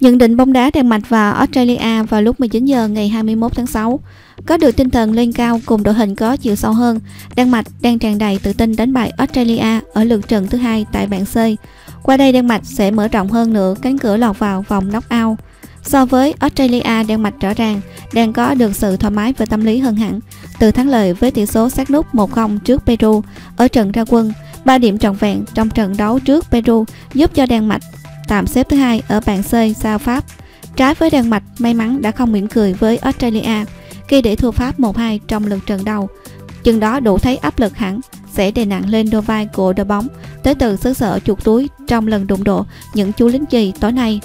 Nhận định bóng đá Đan Mạch và Australia vào lúc 19 giờ ngày 21 tháng 6. Có được tinh thần lên cao cùng đội hình có chiều sâu hơn, Đan Mạch đang tràn đầy tự tin đánh bại Australia ở lượt trận thứ hai tại bảng C. Qua đây Đan Mạch sẽ mở rộng hơn nữa cánh cửa lọt vào vòng knock-out. So với Australia, Đan Mạch rõ ràng đang có được sự thoải mái về tâm lý hơn hẳn. Từ thắng lợi với tỷ số sát nút 1-0 trước Peru ở trận ra quân, 3 điểm trọn vẹn trong trận đấu trước Peru giúp cho Đan Mạch tạm xếp thứ hai ở bảng C sau Pháp. Trái với Đan Mạch, may mắn đã không mỉm cười với Australia khi để thua Pháp 1-2 trong lượt trận đầu. Chừng đó đủ thấy áp lực hẳn sẽ đè nặng lên đôi vai của đội bóng tới từ xứ sở chuột túi trong lần đụng độ những chú lính chì tối nay.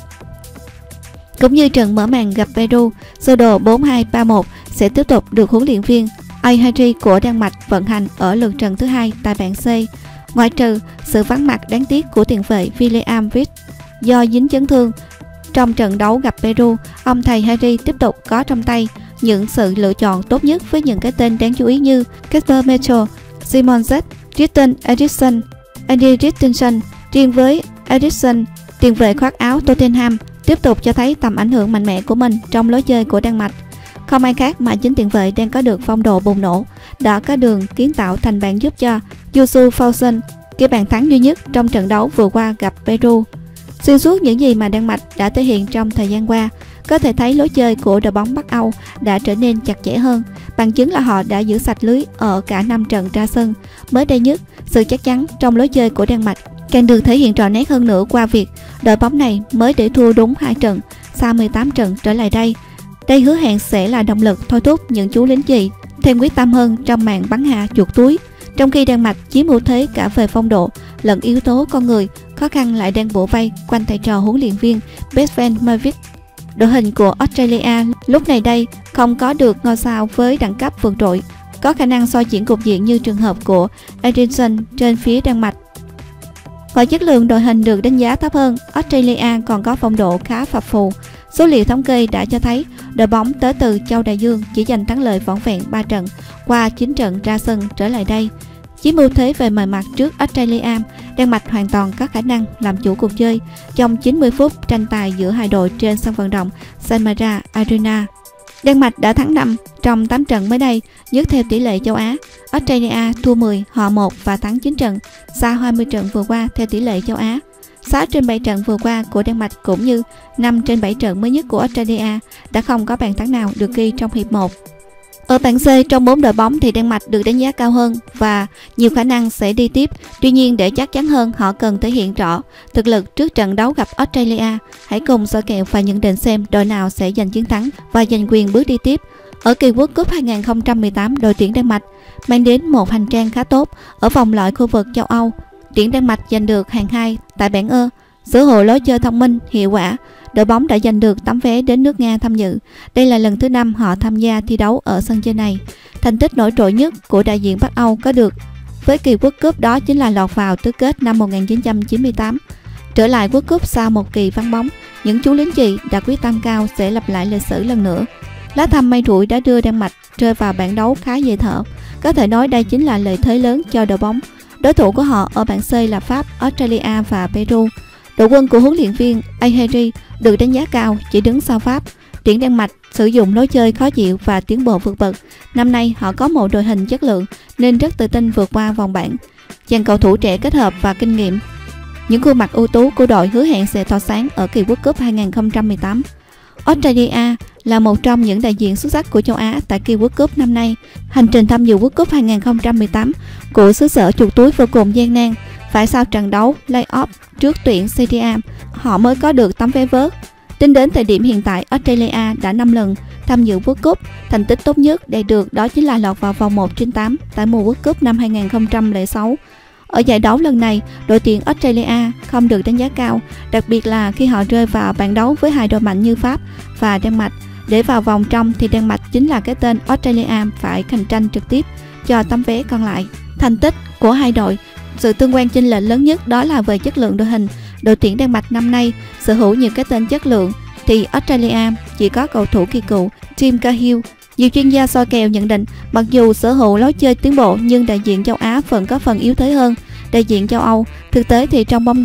Cũng như trận mở màn gặp Peru, sơ đồ 4-2-3-1 sẽ tiếp tục được huấn luyện viên Ahari của Đan Mạch vận hành ở lượt trận thứ hai tại bảng C. Ngoại trừ sự vắng mặt đáng tiếc của tiền vệ William Vick do dính chấn thương trong trận đấu gặp Peru, ông thầy Harry tiếp tục có trong tay những sự lựa chọn tốt nhất với những cái tên đáng chú ý như Casper Mitchell, Simon Z, Tristan Eriksen, Andy Christensen. Riêng với Eriksen, tiền vệ khoác áo Tottenham tiếp tục cho thấy tầm ảnh hưởng mạnh mẽ của mình trong lối chơi của Đan Mạch. Không ai khác mà chính tiền vệ đang có được phong độ bùng nổ, đã có đường kiến tạo thành bàn giúp cho Yusu Fausen ghi bàn thắng duy nhất trong trận đấu vừa qua gặp Peru. Xuyên suốt những gì mà Đan Mạch đã thể hiện trong thời gian qua, có thể thấy lối chơi của đội bóng Bắc Âu đã trở nên chặt chẽ hơn, bằng chứng là họ đã giữ sạch lưới ở cả 5 trận ra sân. Mới đây nhất, sự chắc chắn trong lối chơi của Đan Mạch càng được thể hiện rõ nét hơn nữa qua việc đội bóng này mới để thua đúng 2 trận sau 18 trận trở lại đây. Đây hứa hẹn sẽ là động lực thôi thúc những chú lính chì thêm quyết tâm hơn trong màn bắn hạ chuột túi. Trong khi Đan Mạch chiếm ưu thế cả về phong độ lẫn yếu tố con người, khó khăn lại đang bủa vây quanh thầy trò huấn luyện viên Besven Mervic. Đội hình của Australia lúc này đây không có được ngôi sao với đẳng cấp vượt trội, có khả năng xoay chuyển cục diện như trường hợp của Eriksen trên phía Đan Mạch. Ngoài chất lượng đội hình được đánh giá thấp hơn, Australia còn có phong độ khá phập phù. Số liệu thống kê đã cho thấy đội bóng tới từ châu Đại Dương chỉ giành thắng lợi vỏn vẹn 3 trận qua 9 trận ra sân trở lại đây. Chiếm ưu thế về mọi mặt trước Australia, Đan Mạch hoàn toàn có khả năng làm chủ cuộc chơi trong 90 phút tranh tài giữa hai đội trên sân vận động Samara Arena. Đan Mạch đã thắng 5 trong 8 trận mới đây, nhất theo tỷ lệ châu Á. Australia thua 10, hòa 1 và thắng 9 trận sau 20 trận vừa qua theo tỷ lệ châu Á. 6 trên 7 trận vừa qua của Đan Mạch cũng như 5 trên 7 trận mới nhất của Australia đã không có bàn thắng nào được ghi trong hiệp 1. Ở bảng C, trong 4 đội bóng thì Đan Mạch được đánh giá cao hơn và nhiều khả năng sẽ đi tiếp. Tuy nhiên, để chắc chắn hơn, họ cần thể hiện rõ thực lực trước trận đấu gặp Australia. Hãy cùng soi kèo và nhận định xem đội nào sẽ giành chiến thắng và giành quyền bước đi tiếp. Ở kỳ World Cup 2018, đội tuyển Đan Mạch mang đến một hành trang khá tốt ở vòng loại khu vực châu Âu. Tuyển Đan Mạch giành được hạng 2 tại bảng E, sở hữu lối chơi thông minh, hiệu quả. Đội bóng đã giành được tấm vé đến nước Nga tham dự. Đây là lần thứ 5 họ tham gia thi đấu ở sân chơi này. Thành tích nổi trội nhất của đại diện Bắc Âu có được với kỳ World Cup đó chính là lọt vào tứ kết năm 1998. Trở lại World Cup sau một kỳ vắng bóng, những chú lính chì đã quyết tâm cao sẽ lặp lại lịch sử lần nữa. Lá thăm may rủi đã đưa Đan Mạch rơi vào bảng đấu khá dễ thở. Có thể nói đây chính là lợi thế lớn cho đội bóng. Đối thủ của họ ở bảng C là Pháp, Australia và Peru. Đội quân của huấn luyện viên Ahari được đánh giá cao chỉ đứng sau Pháp. Tuyển Đan Mạch sử dụng lối chơi khó chịu và tiến bộ vượt bậc. Năm nay họ có một đội hình chất lượng nên rất tự tin vượt qua vòng bảng. Dàn cầu thủ trẻ kết hợp và kinh nghiệm, những khuôn mặt ưu tú của đội hứa hẹn sẽ tỏa sáng ở kỳ World Cup 2018. Australia là một trong những đại diện xuất sắc của châu Á tại kỳ World Cup năm nay. Hành trình tham dự World Cup 2018 của xứ sở chuột túi vô cùng gian nan. Phải sau trận đấu play-off trước tuyển Syria, họ mới có được tấm vé vớt. Tính đến thời điểm hiện tại, Australia đã 5 lần tham dự World Cup. Thành tích tốt nhất đạt được đó chính là lọt vào vòng 1/8 tại mùa World Cup năm 2006. Ở giải đấu lần này, đội tuyển Australia không được đánh giá cao, đặc biệt là khi họ rơi vào bảng đấu với hai đội mạnh như Pháp và Đan Mạch. Để vào vòng trong thì Đan Mạch chính là cái tên Australia phải cạnh tranh trực tiếp cho tấm vé còn lại. Thành tích của hai đội, sự tương quan chênh lệch lớn nhất đó là về chất lượng đội hình. Đội tuyển Đan Mạch năm nay sở hữu nhiều cái tên chất lượng thì Australia chỉ có cầu thủ kỳ cựu Tim Cahill. Nhiều chuyên gia soi kèo nhận định mặc dù sở hữu lối chơi tiến bộ nhưng đại diện châu Á vẫn có phần yếu thế hơn đại diện châu Âu. Thực tế thì trong bóng đá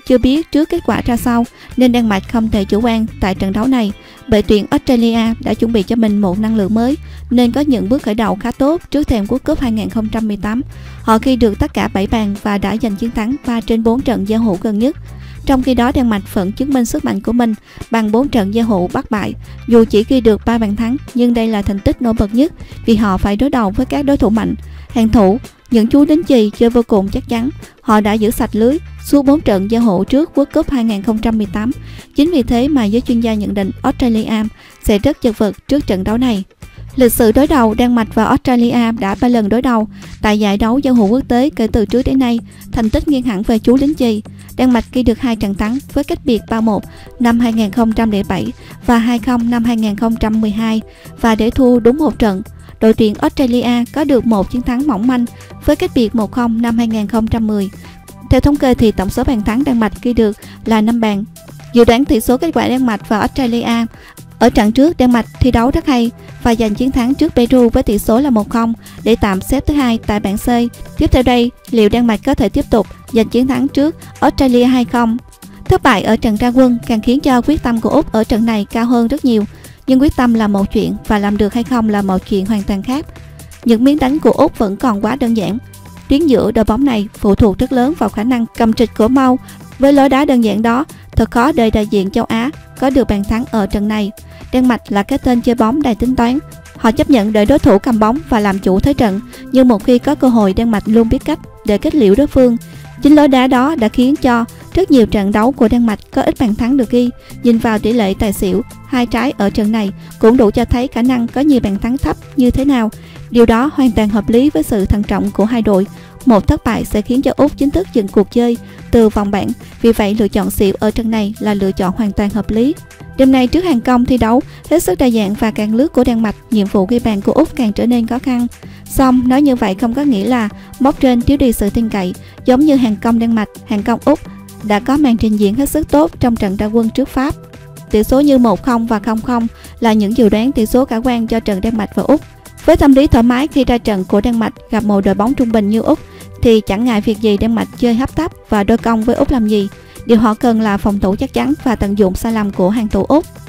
chưa biết trước kết quả ra sao nên Đan Mạch không thể chủ quan tại trận đấu này. Đội tuyển Australia đã chuẩn bị cho mình một năng lượng mới nên có những bước khởi đầu khá tốt trước thềm World Cup 2018. Họ ghi được tất cả 7 bàn và đã giành chiến thắng 3 trên 4 trận giao hữu gần nhất. Trong khi đó, Đan Mạch vẫn chứng minh sức mạnh của mình bằng 4 trận giao hữu bất bại. Dù chỉ ghi được 3 bàn thắng, nhưng đây là thành tích nổi bật nhất vì họ phải đối đầu với các đối thủ mạnh. Hàng thủ, những chú lính chì chơi vô cùng chắc chắn. Họ đã giữ sạch lưới suốt 4 trận giao hữu trước World Cup 2018. Chính vì thế mà giới chuyên gia nhận định Australia sẽ rất chật vật trước trận đấu này. Lịch sử đối đầu, Đan Mạch và Australia đã 3 lần đối đầu tại giải đấu giao hữu quốc tế kể từ trước đến nay. Thành tích nghiêng hẳn về chú lính chì. Đan Mạch ghi được 2 trận thắng với cách biệt 3-1 năm 2007 và 2-0 năm 2012 và để thua đúng một trận. Đội tuyển Australia có được một chiến thắng mỏng manh với cách biệt 1-0 năm 2010. Theo thống kê thì tổng số bàn thắng Đan Mạch ghi được là 5 bàn. Dự đoán tỷ số kết quả Đan Mạch và Australia. Ở trận trước, Đan Mạch thi đấu rất hay và giành chiến thắng trước Peru với tỷ số là 1-0 để tạm xếp thứ hai tại bảng C. Tiếp theo đây, liệu Đan Mạch có thể tiếp tục giành chiến thắng trước Australia hay không? Thất bại ở trận ra quân càng khiến cho quyết tâm của Úc ở trận này cao hơn rất nhiều. Nhưng quyết tâm là một chuyện và làm được hay không là một chuyện hoàn toàn khác. Những miếng đánh của Úc vẫn còn quá đơn giản. Tuyến giữa đội bóng này phụ thuộc rất lớn vào khả năng cầm trịch của Mau. Với lối đá đơn giản đó, thật khó để đại diện châu Á có được bàn thắng ở trận này. Đan Mạch là cái tên chơi bóng đầy tính toán. Họ chấp nhận để đối thủ cầm bóng và làm chủ thế trận, nhưng một khi có cơ hội, Đan Mạch luôn biết cách để kết liễu đối phương. Chính lối đá đó đã khiến cho rất nhiều trận đấu của Đan Mạch có ít bàn thắng được ghi. Nhìn vào tỷ lệ tài xỉu 2 trái ở trận này cũng đủ cho thấy khả năng có nhiều bàn thắng thấp như thế nào. Điều đó hoàn toàn hợp lý với sự thận trọng của hai đội. Một thất bại sẽ khiến cho Úc chính thức dừng cuộc chơi từ vòng bảng. Vì vậy, lựa chọn xỉu ở trận này là lựa chọn hoàn toàn hợp lý. Đêm nay trước hàng công thi đấu hết sức đa dạng và càng lướt của Đan Mạch, nhiệm vụ ghi bàn của Úc càng trở nên khó khăn. Song nói như vậy không có nghĩa là mốc trên thiếu đi sự tin cậy. Giống như hàng công Đan Mạch, hàng công Úc đã có màn trình diễn hết sức tốt trong trận ra quân trước Pháp. Tỷ số như 1-0 và 0-0 là những dự đoán tỷ số khả quan cho trận Đan Mạch và Úc. Với tâm lý thoải mái khi ra trận của Đan Mạch gặp một đội bóng trung bình như Úc thì chẳng ngại việc gì Đan Mạch chơi hấp tấp và đôi công với Úc làm gì. Điều họ cần là phòng thủ chắc chắn và tận dụng sai lầm của hàng thủ Úc.